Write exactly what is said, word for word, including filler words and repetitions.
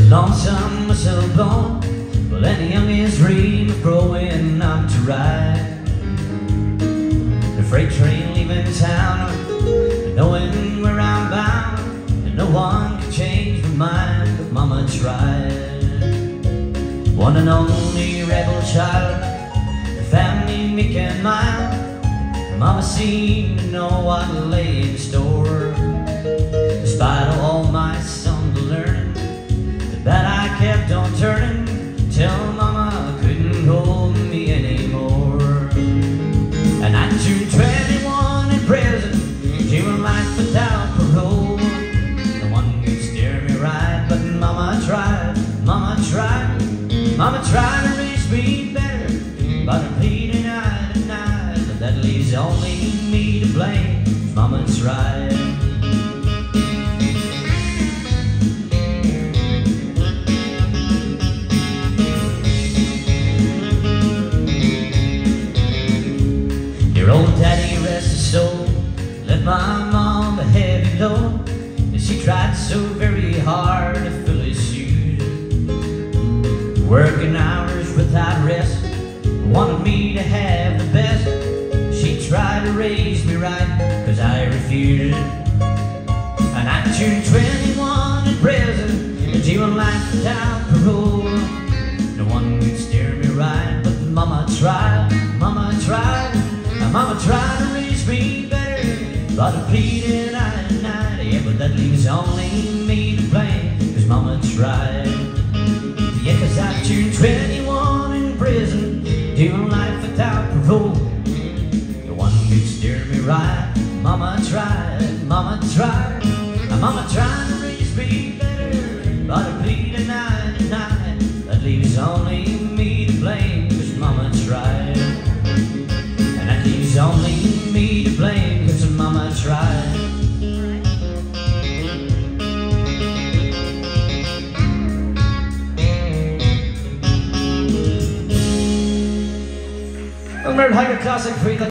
lonesome myself gone. Well, any youngest dream of growing up to ride the freight train leaving town, knowing where I'm bound, and no one can change my mind, but Mama tried. One and only rebel child, the family meek and mild. Mama seemed to know what lay in store. Despite all my Sunday learning, the bad I kept on turning till Mama couldn't hold me anymore. And I turned twenty-one in prison, doing life without parole. No one could steer me right, but Mama tried, Mama tried, Mama tried to raise me better, but her pleading I denied. But that leaves only me to blame, Mama tried. Your old daddy, rest his soul, left my mom a heavy load, and she tried so very hard to fill his shoes. Working hours without rest, wanted me to have the best. She tried to raise me right, cause I refused. And I turned twenty-one in prison, doing life without parole. No one could steer me right, but Mama tried, Mama tried. Mama tried to raise me better, but her pleading I denied. Yeah, but that leaves only me to blame, cause Mama tried. Yeah, cause I turned twenty-one in prison, doing life without parole. No one could steer me right, Mama tried, Mama tried. Mama tried to raise me better, but her pleading I denied. That leaves only me to blame, cause Mama tried. It's only me to blame, cause Mama tried. Welcome to Highlands Classic Free.